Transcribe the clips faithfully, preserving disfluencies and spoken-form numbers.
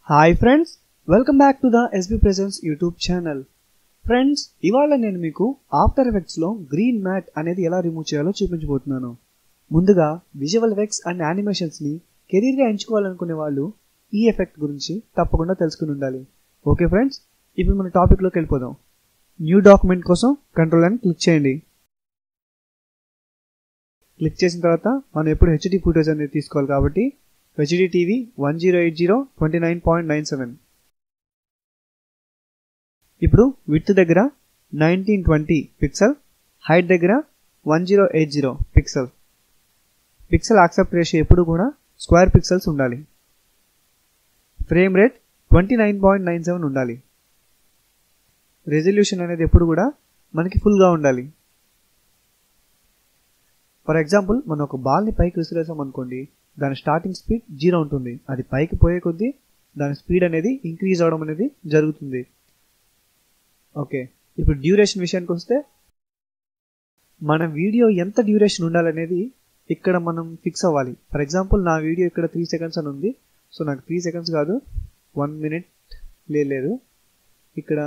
Hi friends, welcome back to the SB presence YouTube channel. Friends, ఇవాళ నేను మీకు after ఎఫెక్ట్స్లో green mat అనేది ఎలా రిమూవ్ చేయాలో చూపించబోతున్నాను. ముందుగా విజువల్ ఎఫెక్ట్స్ అండ్ యానిమేషన్స్ని కెరీర్గా ఎంచుకోవాలనుకునే వాళ్ళు ఈ ఎఫెక్ట్ గురించి తప్పకుండా తెలుసుకుని ఉండాలి. ఓకే ఫ్రెండ్స్, ఇప్పుడు మన టాపిక్లోకి వెళ్ళిపోదాం. న్యూ డాక్యుమెంట్ కోసం కంట్రోల్ అని క్లిక్ చేయండి. క్లిక్ చేసిన తర్వాత మనం ఎప్పుడు హెచ్డి ఫుటేజ్ అనేది తీసుకోవాలి కాబట్టి HD TV one zero eight zero twenty nine point nine seven. ఇప్పుడు విడ్త్ దగ్గర నైన్టీన్ ట్వంటీ పిక్సెల్, హైట్ దగ్గర one zero eight zero pixel. Pixel accept ratio ఎప్పుడు కూడా స్క్వేర్ పిక్సెల్స్ ఉండాలి. Frame rate twenty nine point nine seven ఉండాలి. Resolution అనేది ఎప్పుడు కూడా మనకి ఫుల్గా ఉండాలి. ఫర్ ఎగ్జాంపుల్, మనం ఒక బాల్ని పైకి విసిరేసాం అనుకోండి, దాని స్టార్టింగ్ స్పీడ్ జీరో ఉంటుంది. అది పైకి పోయే కొద్దీ దాని స్పీడ్ అనేది ఇంక్రీజ్ అవడం అనేది జరుగుతుంది. ఓకే, ఇప్పుడు డ్యూరేషన్ విషయానికి వస్తే మన వీడియో ఎంత డ్యూరేషన్ ఉండాలనేది ఇక్కడ మనం ఫిక్స్ అవ్వాలి. ఫర్ ఎగ్జాంపుల్, నా వీడియో ఇక్కడ త్రీ సెకండ్స్ అని ఉంది. సో నాకు త్రీ సెకండ్స్ కాదు, వన్ మినిట్ లేదు, ఇక్కడ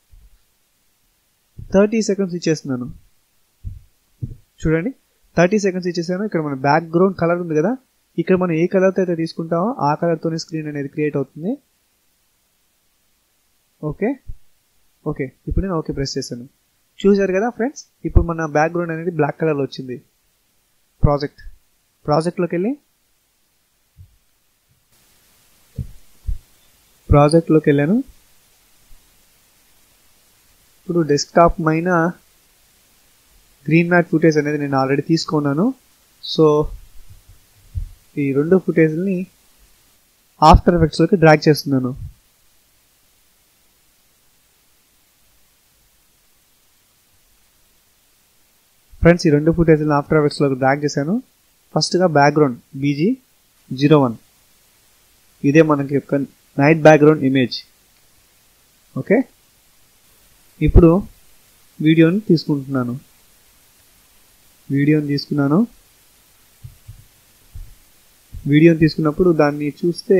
థర్టీ సెకండ్స్ ఇచ్చేస్తున్నాను. చూడండి, థర్టీ సెకండ్స్ ఇచ్చేసాను. ఇక్కడ మన బ్యాక్గ్రౌండ్ కలర్ ఉంది కదా, ఇక్కడ మనం ఏ కలర్తో అయితే తీసుకుంటామో ఆ కలర్తోనే స్క్రీన్ అనేది క్రియేట్ అవుతుంది. ఓకే ఓకే ఇప్పుడు నేను ఓకే ప్రెస్ చేశాను. చూసారు కదా ఫ్రెండ్స్, ఇప్పుడు మన బ్యాక్గ్రౌండ్ అనేది బ్లాక్ కలర్లో వచ్చింది. ప్రాజెక్ట్ ప్రాజెక్ట్లోకి వెళ్ళి ప్రాజెక్ట్లోకి వెళ్ళాను. ఇప్పుడు డెస్క్టాప్ పైన గ్రీన్ మ్యాట్ ఫుటేజ్ అనేది నేను ఆల్రెడీ తీసుకున్నాను. సో ఈ రెండు ఫుటేజ్ని ఆఫ్టర్ ఎఫెక్ట్స్లోకి డ్రాగ్ చేస్తున్నాను. ఫ్రెండ్స్, ఈ రెండు ఫుటేజ్ని ఆఫ్టర్ ఎఫెక్ట్స్లోకి డ్రాగ్ చేశాను. ఫస్ట్గా బ్యాక్గ్రౌండ్ బీజీ జీరో వన్, ఇదే మనకి యొక్క నైట్ బ్యాక్గ్రౌండ్ ఇమేజ్. ఓకే, ఇప్పుడు వీడియోని తీసుకుంటున్నాను. వీడియోని తీసుకున్నాను వీడియోని తీసుకున్నప్పుడు దాన్ని చూస్తే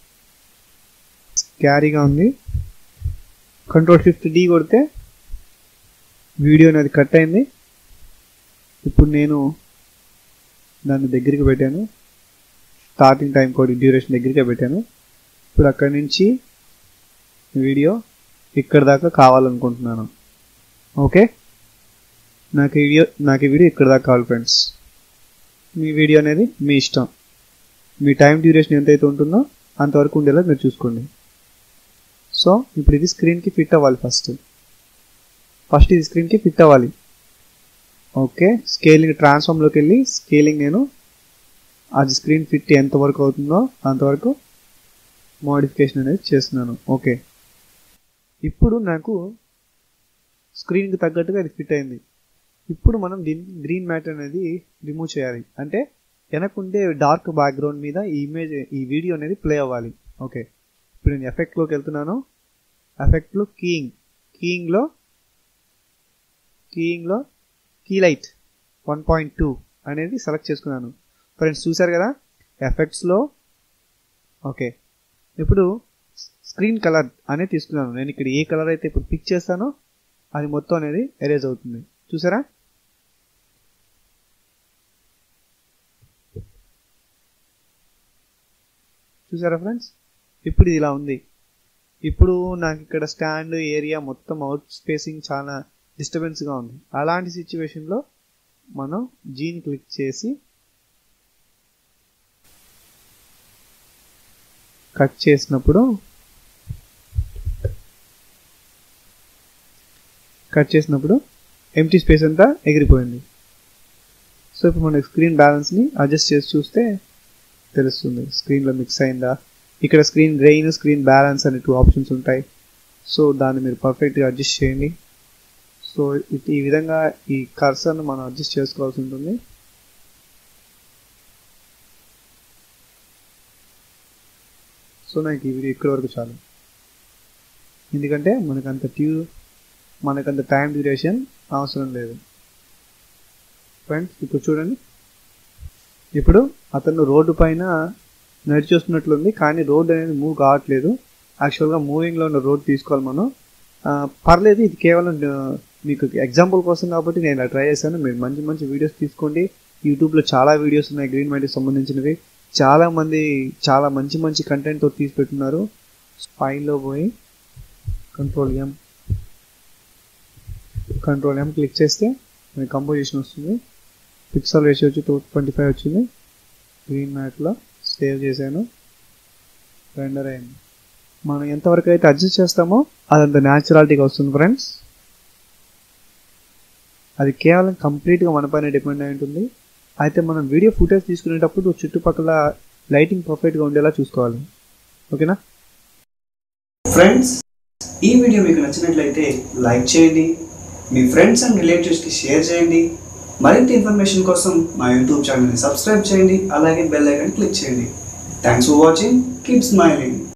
క్యారీగా ఉంది. కంట్రోల్ షిఫ్ట్ డి కొడితే వీడియో అనేది కట్ అయింది. ఇప్పుడు నేను దాన్ని దగ్గరికి పెట్టాను. స్టార్టింగ్ టైం కోడ్ డ్యూరేషన్ దగ్గరికి పెట్టాను. ఇప్పుడు అక్కడి నుంచి వీడియో ఇక్కడ దాకా కావాలనుకుంటున్నాను. ఓకే, నాకు ఈ వీడియో నాకు ఈ వీడియో ఇక్కడ దాకా కావాలి. ఫ్రెండ్స్, మీ వీడియో అనేది మీ ఇష్టం. మీ టైం డ్యూరేషన్ ఎంతైతే ఉంటుందో అంతవరకు ఉండేలా మీరు చూసుకోండి. సో ఇప్పుడు ఇది స్క్రీన్కి ఫిట్ అవ్వాలి. ఫస్ట్ ఫస్ట్ ఇది స్క్రీన్కి ఫిట్ అవ్వాలి. ఓకే, స్కేలింగ్ ట్రాన్స్ఫార్మ్లోకి వెళ్ళి స్కేలింగ్ నేను అది స్క్రీన్ ఫిట్ ఎంతవరకు అవుతుందో అంతవరకు మోడిఫికేషన్ అనేది చేస్తున్నాను. ఓకే, ఇప్పుడు నాకు స్క్రీన్కి తగ్గట్టుగా ఇది ఫిట్ అయింది. ఇప్పుడు మనం దీన్ని గ్రీన్ మ్యాట్ అనేది రిమూవ్ చేయాలి. అంటే వెనకుండే డార్క్ బ్యాక్గ్రౌండ్ మీద ఈ ఇమేజ్ ఈ వీడియో అనేది ప్లే అవ్వాలి. ఓకే, ఇప్పుడు నేను ఎఫెక్ట్లోకి వెళ్తున్నాను. ఎఫెక్ట్లో కీయింగ్ కీయింగ్లో కీయింగ్లో key light one point two అనేది సెలెక్ట్ చేసుకున్నాను. ఫ్రెండ్స్, చూసారు కదా ఎఫెక్ట్స్లో. ఓకే, ఇప్పుడు స్క్రీన్ కలర్ అనేది తీసుకున్నాను. నేను ఇక్కడ ఏ కలర్ అయితే ఇప్పుడు పిక్ చేస్తానో అది మొత్తం అనేది ఎరేజ్ అవుతుంది. చూసారా? చూసారా ఫ్రెండ్స్, ఇప్పుడు ఇది ఇలా ఉంది. ఇప్పుడు నాకు ఇక్కడ స్టాండ్ ఏరియా మొత్తం అవుట్ స్పేసింగ్ చాలా డిస్టర్బెన్స్గా ఉంది. అలాంటి సిచ్యువేషన్లో మనం జీని క్లిక్ చేసి కట్ చేసినప్పుడు కట్ చేసినప్పుడు ఎంటీ స్పేస్ అంతా ఎగిరిపోయింది. సో ఇప్పుడు మన స్క్రీన్ బ్యాలెన్స్ని అడ్జస్ట్ చేసి చూస్తే తెలుస్తుంది స్క్రీన్లో మిక్స్ అయిందా. ఇక్కడ స్క్రీన్ గ్రెయిన్, స్క్రీన్ బ్యాలెన్స్ అనే టూ ఆప్షన్స్ ఉంటాయి. సో దాన్ని మీరు పర్ఫెక్ట్గా అడ్జస్ట్ చేయండి. సో ఈ విధంగా ఈ కర్సర్ను మనం అడ్జస్ట్ చేసుకోవాల్సి ఉంటుంది. సో నాకు ఈ వీడియో ఇక్కడ వరకు చాలు, ఎందుకంటే మనకంత ట్యూ మనకంత టైం డ్యూరేషన్ అవసరం లేదు. ఫ్రెండ్స్, ఇప్పుడు చూడండి, ఇప్పుడు అతను రోడ్డు పైన నడిచి వస్తున్నట్లుంది, కానీ రోడ్ అనేది మూవ్ కావట్లేదు. యాక్చువల్గా మూవింగ్లో ఉన్న రోడ్ తీసుకోవాలి మనం. పర్లేదు, ఇది కేవలం మీకు ఎగ్జాంపుల్ కోసం కాబట్టి నేను ట్రై చేశాను. మీరు మంచి మంచి వీడియోస్ తీసుకోండి. యూట్యూబ్లో చాలా వీడియోస్ ఉన్నాయి గ్రీన్ మ్యాట్కి సంబంధించినవి. చాలామంది చాలా మంచి మంచి కంటెంట్తో తీసి పెట్టున్నారు. ఫైల్లో పోయి control M control M click చేస్తే మనకి కంపోజిషన్ వస్తుంది. పిక్సెల్ రేషియో వచ్చి టూ ట్వంటీ ఫైవ్ వచ్చింది. గ్రీన్ మ్యాట్లో సేవ్ చేశాను, రెండర్ అయింది. మనం ఎంతవరకు అయితే అడ్జస్ట్ చేస్తామో అదంత న్యాచురాలిటీగా వస్తుంది ఫ్రెండ్స్. అది కేవలం కంప్లీట్గా మన పైన డిపెండ్ అయి ఉంటుంది. అయితే మనం వీడియో ఫుటేజ్ తీసుకునేటప్పుడు చుట్టుపక్కల లైటింగ్ పర్ఫెక్ట్గా ఉండేలా చూసుకోవాలి. ఓకేనా ఫ్రెండ్స్, ఈ వీడియో మీకు నచ్చినట్లయితే లైక్ చేయండి, మీ ఫ్రెండ్స్ అండ్ రిలేటివ్స్కి షేర్ చేయండి. మరింత ఇన్ఫర్మేషన్ కోసం మా యూట్యూబ్ ఛానల్ని సబ్స్క్రైబ్ చేయండి, అలాగే బెల్ ఐకాన్ క్లిక్ చేయండి. Thanks for watching. Keep smiling.